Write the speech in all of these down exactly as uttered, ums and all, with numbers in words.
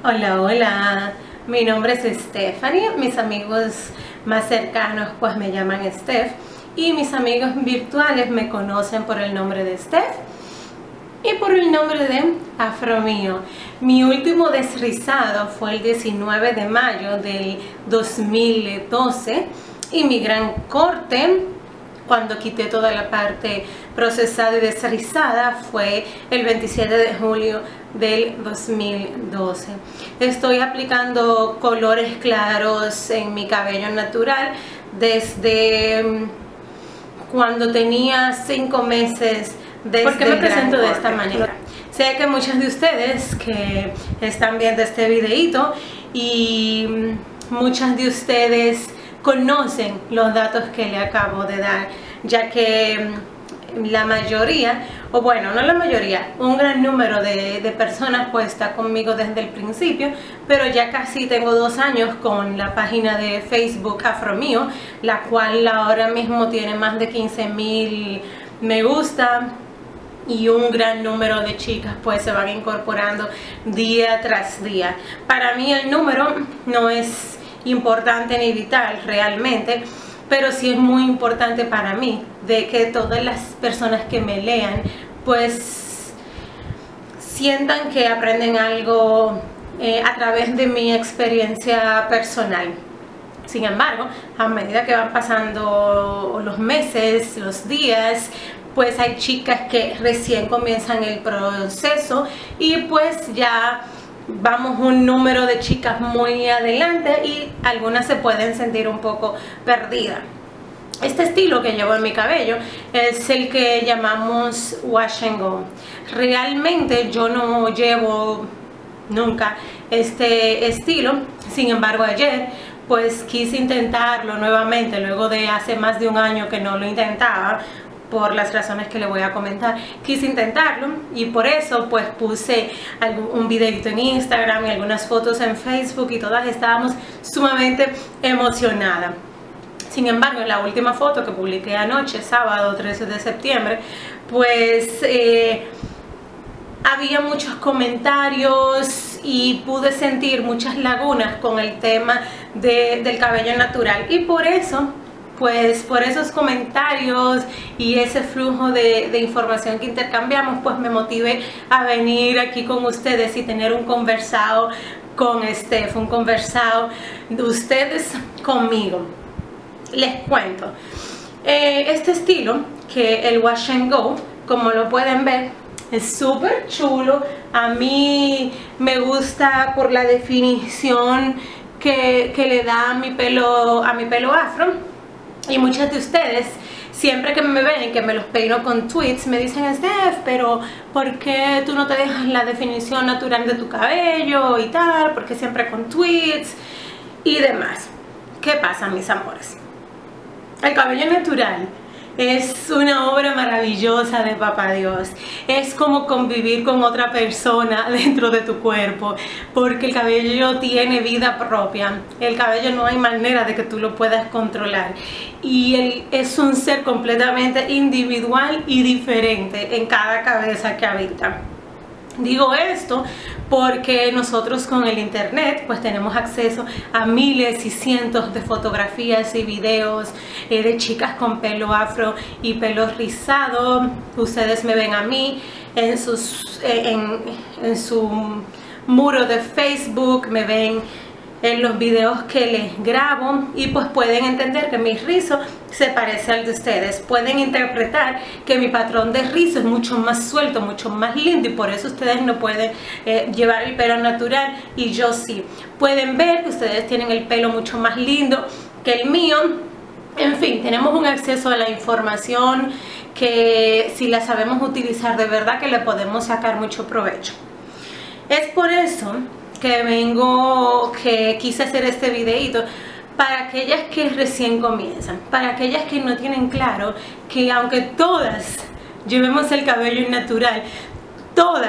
Hola, hola, mi nombre es Stephanie, mis amigos más cercanos pues me llaman Steph y mis amigos virtuales me conocen por el nombre de Steph y por el nombre de Afro Mío. Mi último desrizado fue el diecinueve de mayo del dos mil doce y mi gran corte, cuando quité toda la parte procesada y desrizada, fue el veintisiete de julio del dos mil doce. Estoy aplicando colores claros en mi cabello natural desde cuando tenía cinco meses. Desde ¿Por qué me presento de esta manera? Sé que muchos de ustedes que están viendo este videito y muchas de ustedes conocen los datos que le acabo de dar, ya que la mayoría, o bueno, no la mayoría, un gran número de, de personas pues está conmigo desde el principio, pero ya casi tengo dos años con la página de Facebook Afro Mío, la cual ahora mismo tiene más de quince mil me gusta y un gran número de chicas pues se van incorporando día tras día. Para mí el número no es importante ni vital realmente, pero sí es muy importante para mí de que todas las personas que me lean pues sientan que aprenden algo eh, a través de mi experiencia personal. Sin embargo, a medida que van pasando los meses, los días, pues hay chicas que recién comienzan el proceso y pues ya vamos un número de chicas muy adelante y algunas se pueden sentir un poco perdidas. Este estilo que llevo en mi cabello es el que llamamos wash and go. Realmente yo no llevo nunca este estilo, sin embargo ayer pues quise intentarlo nuevamente luego de hace más de un año que no lo intentaba, por las razones que le voy a comentar. Quise intentarlo y por eso pues puse algún, un videito en Instagram y algunas fotos en Facebook y todas estábamos sumamente emocionadas. Sin embargo, en la última foto que publiqué anoche, sábado trece de septiembre, pues eh, había muchos comentarios y pude sentir muchas lagunas con el tema de, del cabello natural y por eso pues por esos comentarios y ese flujo de, de información que intercambiamos, pues me motivé a venir aquí con ustedes y tener un conversado con Steph, un conversado de ustedes conmigo. Les cuento, eh, este estilo, que el wash and go, como lo pueden ver, es súper chulo. A mí me gusta por la definición que, que le da a mi pelo, a mi pelo afro. Y muchas de ustedes, siempre que me ven y que me los peino con tweets, me dicen: Steph, pero ¿por qué tú no te dejas la definición natural de tu cabello y tal? ¿Por qué siempre con tweets y demás? ¿Qué pasa, mis amores? El cabello natural es una obra maravillosa de Papá Dios. Es como convivir con otra persona dentro de tu cuerpo, porque el cabello tiene vida propia. El cabello no hay manera de que tú lo puedas controlar. Y él es un ser completamente individual y diferente en cada cabeza que habita. Digo esto porque nosotros con el internet pues tenemos acceso a miles y cientos de fotografías y videos eh, de chicas con pelo afro y pelo rizado. Ustedes me ven a mí en, sus, eh, en, en su muro de Facebook, me ven en los videos que les grabo y pues pueden entender que mi rizo se parece al de ustedes. Pueden interpretar que mi patrón de rizo es mucho más suelto, mucho más lindo y por eso ustedes no pueden eh, llevar el pelo natural y yo sí. Pueden ver que ustedes tienen el pelo mucho más lindo que el mío. En fin, tenemos un acceso a la información que si la sabemos utilizar de verdad que le podemos sacar mucho provecho. Es por eso que vengo, que quise hacer este videito para aquellas que recién comienzan, para aquellas que no tienen claro que aunque todas llevemos el cabello natural, todas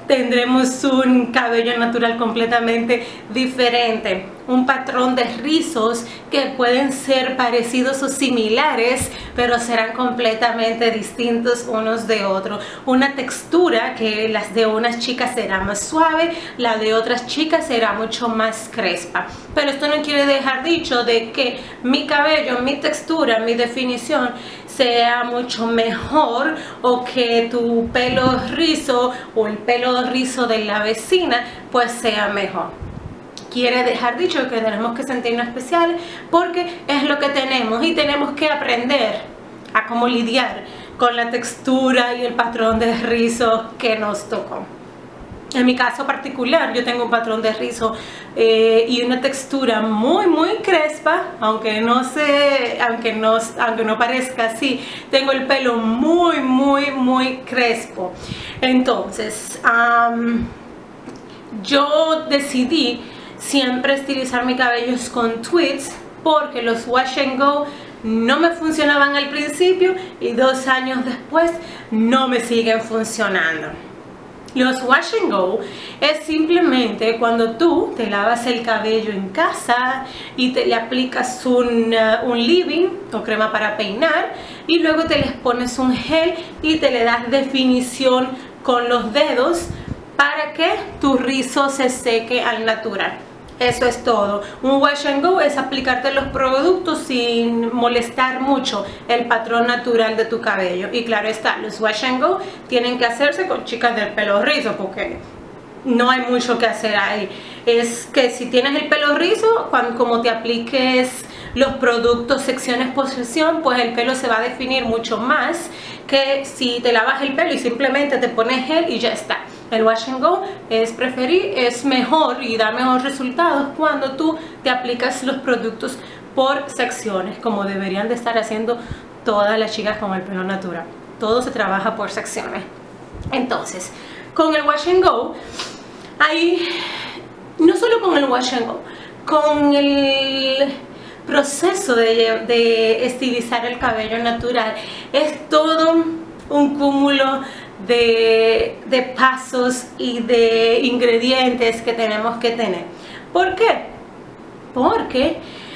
tendremos un cabello natural completamente diferente, un patrón de rizos que pueden ser parecidos o similares, pero serán completamente distintos unos de otros, una textura que las de unas chicas será más suave, la de otras chicas será mucho más crespa. Pero esto no quiere dejar dicho de que mi cabello, mi textura, mi definición sea mucho mejor, o que tu pelo rizo o el pelo rizo de la vecina pues sea mejor. Quiere dejar dicho que tenemos que sentirnos especiales porque es lo que tenemos, y tenemos que aprender a cómo lidiar con la textura y el patrón de rizo que nos tocó. En mi caso particular, yo tengo un patrón de rizo eh, y una textura muy muy crespa, aunque no se, aunque no, aunque no parezca así. Tengo el pelo muy muy muy crespo. Entonces, um, yo decidí siempre estilizar mi cabello con tweets, porque los wash and go no me funcionaban al principio y dos años después no me siguen funcionando. Los wash and go es simplemente cuando tú te lavas el cabello en casa y te le aplicas un, uh, un leave-in o crema para peinar, y luego te les pones un gel y te le das definición con los dedos para que tu rizo se seque al natural. Eso es todo. Un wash and go es aplicarte los productos sin molestar mucho el patrón natural de tu cabello. Y claro está, los wash and go tienen que hacerse con chicas del pelo rizo, porque no hay mucho que hacer ahí. Es que si tienes el pelo rizo, cuando, como te apliques los productos secciones por sección, pues el pelo se va a definir mucho más que si te lavas el pelo y simplemente te pones gel y ya está. El wash and go es preferir, es mejor y da mejores resultados cuando tú te aplicas los productos por secciones, como deberían de estar haciendo todas las chicas con el pelo natural. Todo se trabaja por secciones. Entonces, con el wash and go, hay, no solo con el wash and go, con el proceso de, de estilizar el cabello natural, es todo un cúmulo de, de pasos y de ingredientes que tenemos que tener. ¿Por qué? Porque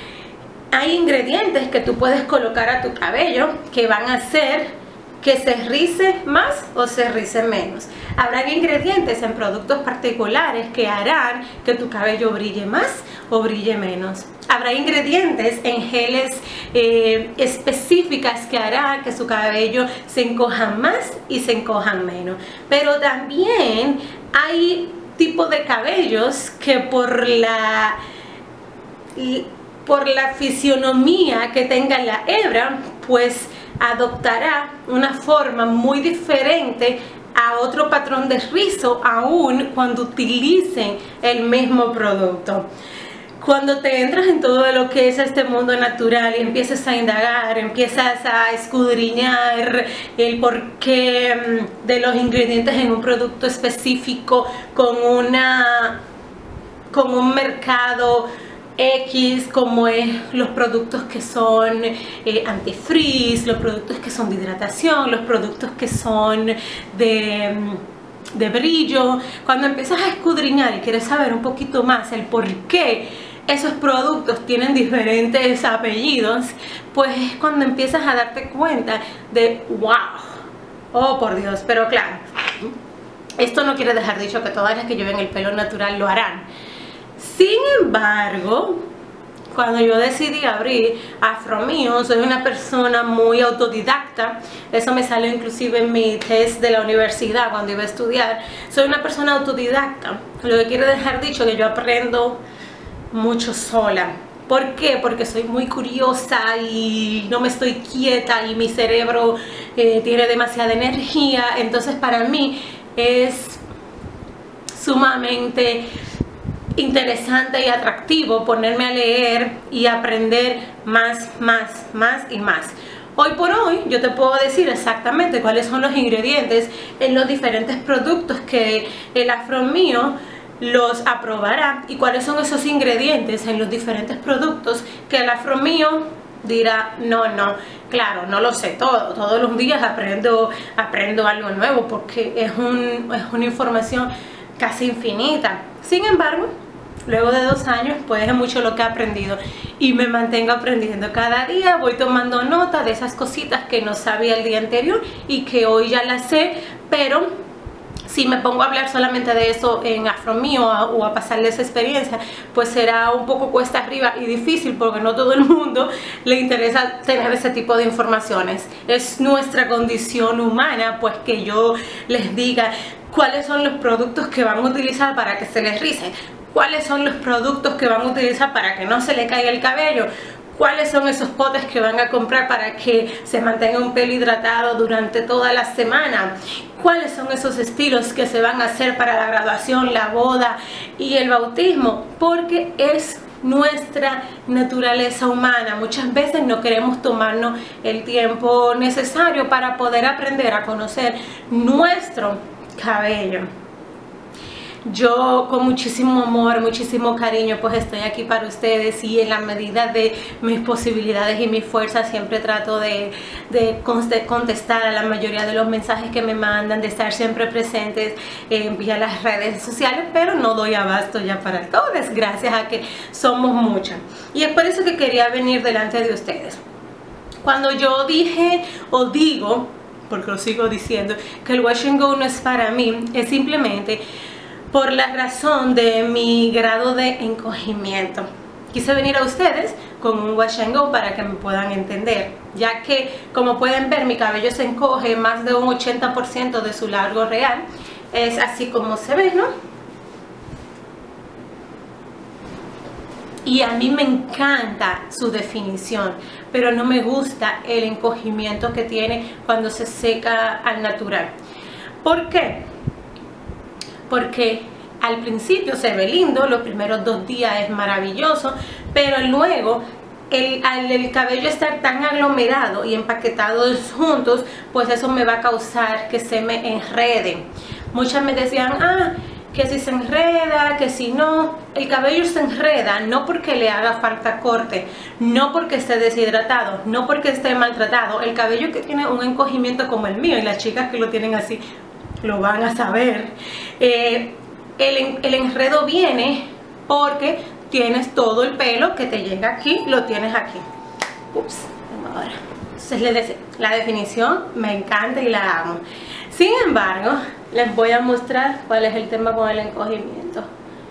hay ingredientes que tú puedes colocar a tu cabello que van a hacer que se rice más o se rice menos. Habrá ingredientes en productos particulares que harán que tu cabello brille más o brille menos. Habrá ingredientes en geles eh, específicas que harán que su cabello se encoja más y se encojan menos. Pero también hay tipos de cabellos que por la, por la fisionomía que tenga la hebra, pues adoptará una forma muy diferente a otro patrón de rizo, aún cuando utilicen el mismo producto. Cuando te entras en todo lo que es este mundo natural y empiezas a indagar, empiezas a escudriñar el porqué de los ingredientes en un producto específico con, una, con un mercado X, como es los productos que son eh, antifreeze, los productos que son de hidratación, los productos que son de, de brillo. Cuando empiezas a escudriñar y quieres saber un poquito más el por qué esos productos tienen diferentes apellidos, pues es cuando empiezas a darte cuenta de wow, oh por Dios. Pero claro, esto no quiere dejar dicho que todas las que lleven el pelo natural lo harán. Sin embargo, cuando yo decidí abrir Afro Mío, soy una persona muy autodidacta. Eso me salió inclusive en mi test de la universidad cuando iba a estudiar. Soy una persona autodidacta, lo que quiere dejar dicho que yo aprendo mucho sola. ¿Por qué? Porque soy muy curiosa y no me estoy quieta y mi cerebro eh, tiene demasiada energía. Entonces para mí es sumamente interesante y atractivo ponerme a leer y aprender más, más, más y más. Hoy por hoy yo te puedo decir exactamente cuáles son los ingredientes en los diferentes productos que el Afro Mío los aprobará, y cuáles son esos ingredientes en los diferentes productos que el Afro Mío dirá, no, no, claro, no lo sé todo, todos los días aprendo, aprendo algo nuevo porque es, un, es una información casi infinita. Sin embargo, luego de dos años, pues es mucho lo que he aprendido y me mantengo aprendiendo cada día. Voy tomando nota de esas cositas que no sabía el día anterior y que hoy ya las sé, pero si me pongo a hablar solamente de eso en AfroMe o a, o a pasarles experiencia, pues será un poco cuesta arriba y difícil porque no todo el mundo le interesa tener ese tipo de informaciones. Es nuestra condición humana, pues que yo les diga cuáles son los productos que van a utilizar para que se les rice, cuáles son los productos que van a utilizar para que no se le caiga el cabello, cuáles son esos potes que van a comprar para que se mantenga un pelo hidratado durante toda la semana, cuáles son esos estilos que se van a hacer para la graduación, la boda y el bautismo, porque es nuestra naturaleza humana. Muchas veces no queremos tomarnos el tiempo necesario para poder aprender a conocer nuestro cabello. Yo con muchísimo amor, muchísimo cariño, pues estoy aquí para ustedes y en la medida de mis posibilidades y mis fuerzas siempre trato de, de contestar a la mayoría de los mensajes que me mandan, de estar siempre presentes eh, vía las redes sociales, pero no doy abasto ya para todos, gracias a que somos muchas. Y es por eso que quería venir delante de ustedes. Cuando yo dije o digo, porque lo sigo diciendo, que el Wash and Go no es para mí, es simplemente por la razón de mi grado de encogimiento. Quise venir a ustedes con un Wash and Go para que me puedan entender, ya que como pueden ver mi cabello se encoge más de un ochenta por ciento de su largo real. Es así como se ve, ¿no? Y a mí me encanta su definición, pero no me gusta el encogimiento que tiene cuando se seca al natural. ¿Por qué? Porque al principio se ve lindo, los primeros dos días es maravilloso, pero luego el, al el cabello estar tan aglomerado y empaquetados juntos, pues eso me va a causar que se me enrede. Muchas me decían, ah, que si se enreda, que si no. El cabello se enreda no porque le haga falta corte, no porque esté deshidratado, no porque esté maltratado. El cabello que tiene un encogimiento como el mío, y las chicas que lo tienen así lo van a saber, eh, el, el enredo viene porque tienes todo el pelo que te llega aquí, lo tienes aquí. Ups, ahora. Entonces la definición me encanta y la amo. Sin embargo, les voy a mostrar cuál es el tema con el encogimiento.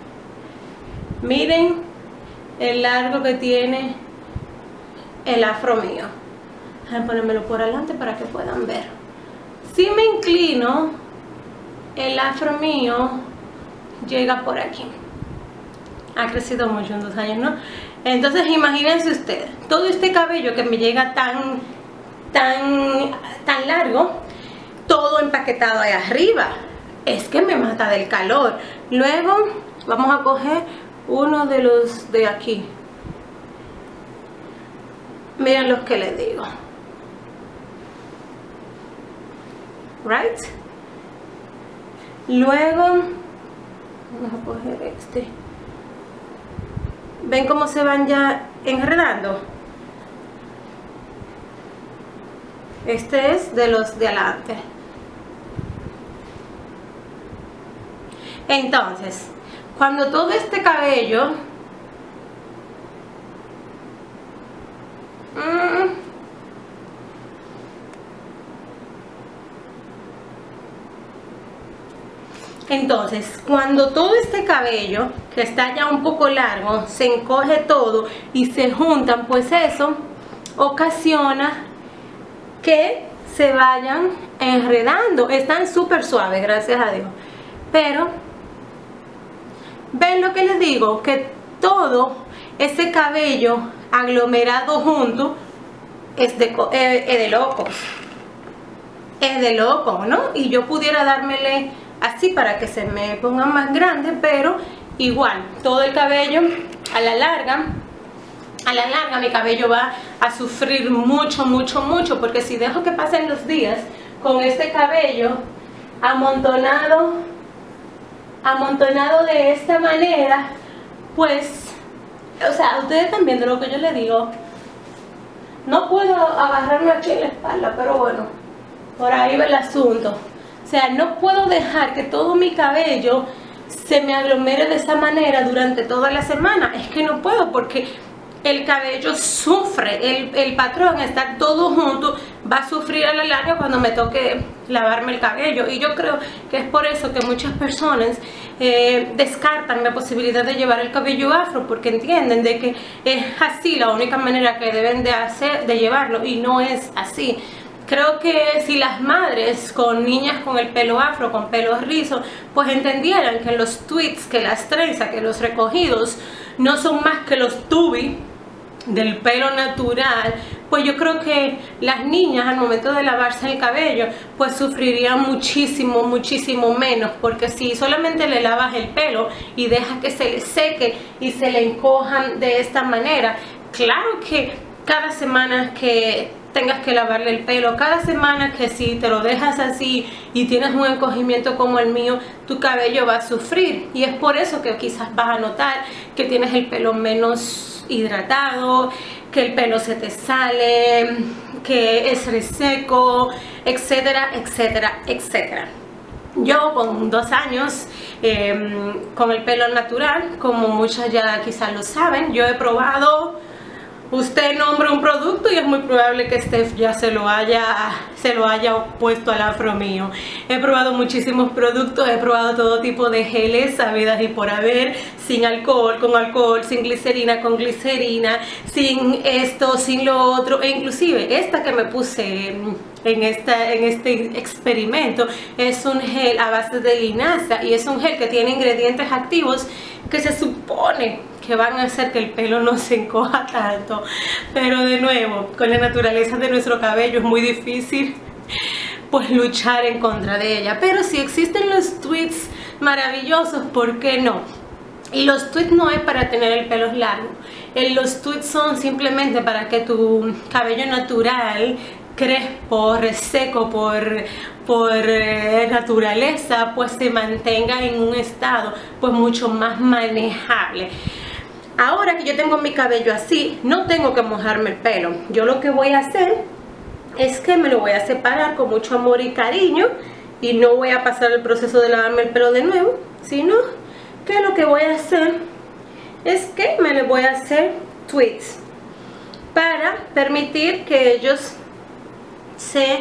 Miren el largo que tiene el afro mío. Voy a ponérmelo por adelante para que puedan ver. Si me inclino, el afro mío llega por aquí. Ha crecido mucho en dos años, ¿no? Entonces imagínense ustedes, todo este cabello que me llega tan, tan, tan largo, todo empaquetado ahí arriba, es que me mata del calor. Luego vamos a coger uno de los de aquí. Miren los que les digo. Right? Luego vamos a coger este. ¿Ven cómo se van ya enredando? Este es de los de adelante. Entonces, cuando todo este cabello mmm, entonces cuando todo este cabello que está ya un poco largo se encoge todo y se juntan, pues eso ocasiona que se vayan enredando. Están súper suaves, gracias a Dios, pero ven lo que les digo, que todo ese cabello aglomerado junto es de, es, es de locos, es de loco, ¿no? Y yo pudiera dármele así para que se me pongan más grandes, pero igual, todo el cabello a la larga, a la larga mi cabello va a sufrir mucho, mucho, mucho, porque si dejo que pasen los días con este cabello amontonado, amontonado de esta manera, pues, o sea, ustedes están viendo lo que yo les digo, no puedo agarrarme aquí en la espalda, pero bueno, por ahí va el asunto. O sea, no puedo dejar que todo mi cabello se me aglomere de esa manera durante toda la semana. Es que no puedo, porque el cabello sufre, el, el patrón está todo junto, va a sufrir a la larga cuando me toque lavarme el cabello. Y yo creo que es por eso que muchas personas eh, descartan la posibilidad de llevar el cabello afro, porque entienden de que es así la única manera que deben de hacer, de llevarlo, y no es así. Creo que si las madres con niñas con el pelo afro, con pelo rizo, pues entendieran que los tweets, que las trenzas, que los recogidos no son más que los tubis del pelo natural, pues yo creo que las niñas al momento de lavarse el cabello pues sufrirían muchísimo, muchísimo menos, porque si solamente le lavas el pelo y dejas que se le seque y se le encojan de esta manera, claro que cada semana que tengas que lavarle el pelo, cada semana que si te lo dejas así y tienes un encogimiento como el mío, tu cabello va a sufrir. Y es por eso que quizás vas a notar que tienes el pelo menos hidratado, que el pelo se te sale, que es reseco, etcétera, etcétera, etcétera. Yo con dos años eh, con el pelo natural, como muchas ya quizás lo saben, yo he probado. Usted nombra un producto y es muy probable que Steph ya se lo haya se lo haya puesto al afro mío. He probado muchísimos productos, he probado todo tipo de geles sabidas y por haber, sin alcohol, con alcohol, sin glicerina, con glicerina, sin esto, sin lo otro, e inclusive esta que me puse en, esta, en este experimento es un gel a base de linaza, y es un gel que tiene ingredientes activos que se supone que van a hacer que el pelo no se encoja tanto, pero de nuevo, con la naturaleza de nuestro cabello es muy difícil pues luchar en contra de ella. Pero si existen los tweets maravillosos, ¿por qué no? Y los tweets no es para tener el pelo largo, los tweets son simplemente para que tu cabello natural, crespo, reseco por, por eh, naturaleza, pues se mantenga en un estado pues mucho más manejable. Ahora que yo tengo mi cabello así, no tengo que mojarme el pelo. Yo lo que voy a hacer es que me lo voy a separar con mucho amor y cariño, y no voy a pasar el proceso de lavarme el pelo de nuevo, sino que lo que voy a hacer es que me le voy a hacer tweets para permitir que ellos se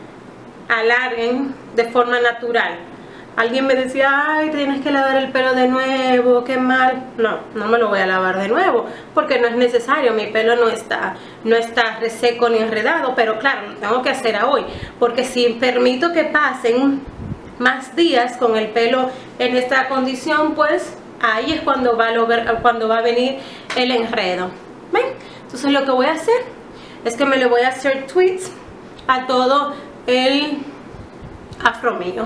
alarguen de forma natural. Alguien me decía, ay, tienes que lavar el pelo de nuevo, qué mal. No, no me lo voy a lavar de nuevo, porque no es necesario, mi pelo no está, no está reseco ni enredado, pero claro, lo tengo que hacer a hoy, porque si permito que pasen más días con el pelo en esta condición, pues ahí es cuando va a lograr, cuando va a venir el enredo. ¿Ven? Entonces lo que voy a hacer es que me le voy a hacer tweets a todo el afro mío.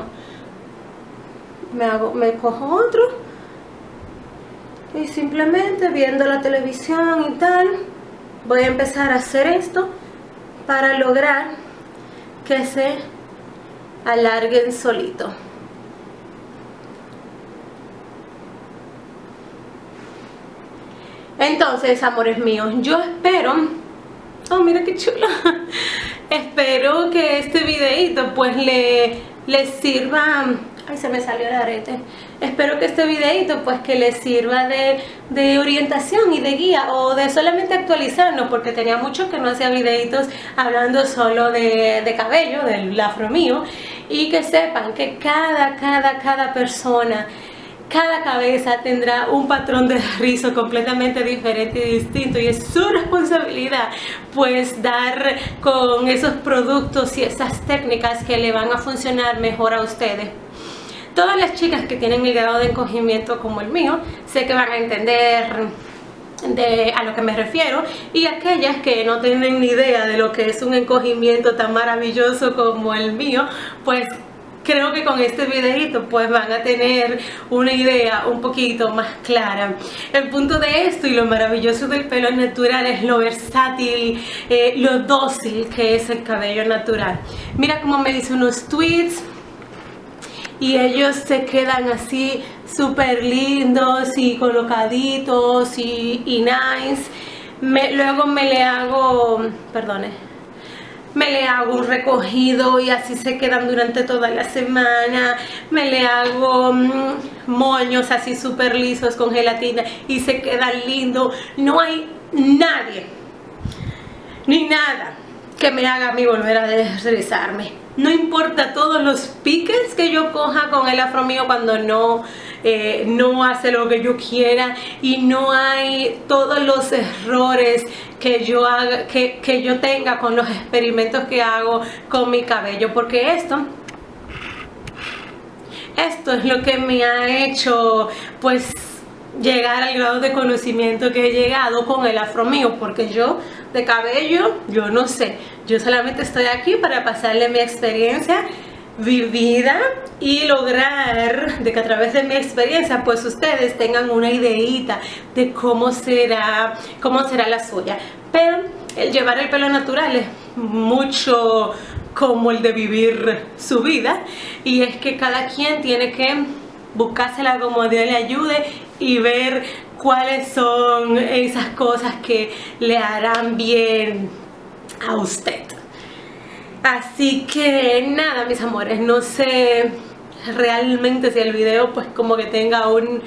Me, hago, me cojo otro y simplemente viendo la televisión y tal, voy a empezar a hacer esto para lograr que se alarguen solito. Entonces, amores míos, yo espero, oh mira qué chulo, espero que este videito pues le, les sirva. Ay, se me salió el arete. Espero que este videito pues que les sirva de, de orientación y de guía, o de solamente actualizarnos, porque tenía mucho que no hacía videitos hablando solo de, de cabello, del afro mío, y que sepan que cada, cada, cada persona, cada cabeza tendrá un patrón de rizo completamente diferente y distinto, y es su responsabilidad pues dar con esos productos y esas técnicas que le van a funcionar mejor a ustedes. Todas las chicas que tienen el grado de encogimiento como el mío, sé que van a entender de a lo que me refiero, y aquellas que no tienen ni idea de lo que es un encogimiento tan maravilloso como el mío, pues creo que con este videito pues van a tener una idea un poquito más clara. El punto de esto y lo maravilloso del pelo natural es lo versátil, eh, lo dócil que es el cabello natural. Mira cómo me hizo unos tweets y ellos se quedan así súper lindos y colocaditos y, y nice. me, luego me le hago, perdone, me le hago un recogido y así se quedan durante toda la semana. Me le hago mmm, moños así súper lisos con gelatina y se quedan lindos. No hay nadie ni nada que me haga a mí volver a desrizarme. No importa todos los piques que yo coja con el afro mío cuando no, eh, no hace lo que yo quiera, y no hay todos los errores que yo, haga, que, que yo tenga con los experimentos que hago con mi cabello, porque esto esto es lo que me ha hecho pues llegar al grado de conocimiento que he llegado con el afro mío, porque yo de cabello, yo no sé, yo solamente estoy aquí para pasarle mi experiencia vivida y lograr de que a través de mi experiencia pues ustedes tengan una ideita de cómo será, cómo será la suya. Pero el llevar el pelo natural es mucho como el de vivir su vida, y es que cada quien tiene que buscársela como Dios le ayude y ver cuáles son esas cosas que le harán bien a usted. Así que nada, mis amores, no sé realmente si el video pues como que tenga un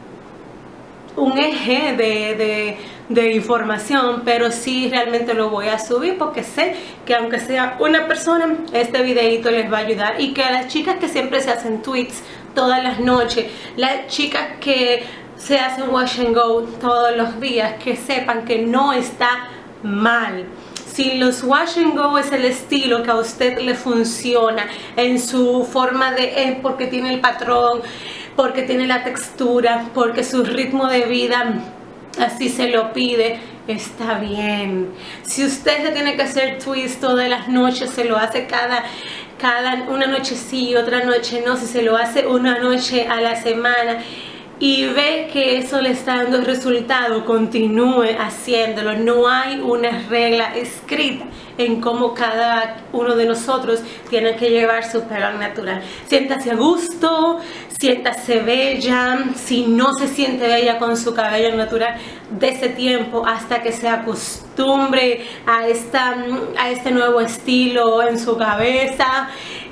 un eje de, de, de información, pero sí realmente lo voy a subir porque sé que aunque sea una persona, este videito les va a ayudar. Y que a las chicas que siempre se hacen tweets todas las noches, las chicas que se hacen wash and go todos los días, que sepan que no está mal. Si los wash and go es el estilo que a usted le funciona en su forma de, es porque tiene el patrón, porque tiene la textura, porque su ritmo de vida así se lo pide, está bien. Si usted se tiene que hacer twist todas las noches, se lo hace cada, cada una noche sí, otra noche no, si se lo hace una noche a la semana y ve que eso le está dando resultado, continúe haciéndolo. No hay una regla escrita en cómo cada uno de nosotros tiene que llevar su pelo natural. Siéntase a gusto, siéntase bella. Si no se siente bella con su cabello natural, dése tiempo hasta que se acostumbre a, esta, a este nuevo estilo en su cabeza,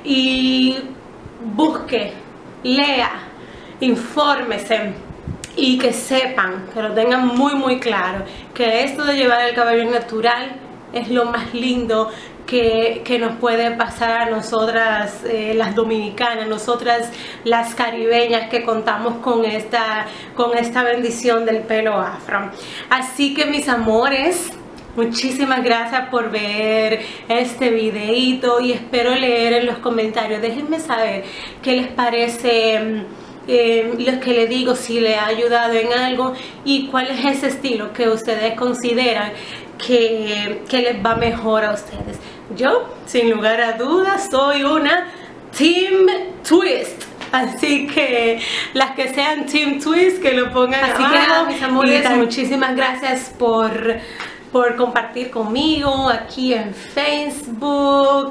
y busque, lea, infórmese y que sepan, que lo tengan muy muy claro, que esto de llevar el cabello natural es lo más lindo que, que nos puede pasar a nosotras, eh, las dominicanas, nosotras las caribeñas que contamos con esta, con esta bendición del pelo afro. Así que mis amores, muchísimas gracias por ver este videito y espero leer en los comentarios. Déjenme saber qué les parece Eh, lo que le digo, si le ha ayudado en algo y cuál es ese estilo que ustedes consideran que, que les va mejor a ustedes. Yo, sin lugar a dudas, soy una Team Twist. Así que las que sean Team Twist, que lo pongan así abajo. Que nada, mis amores, y muchísimas gracias por por compartir conmigo aquí en Facebook,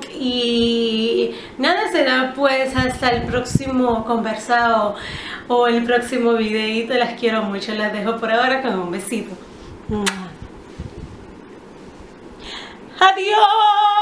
y nada, será pues hasta el próximo conversado o el próximo videito. Las quiero mucho, las dejo por ahora con un besito. Adiós.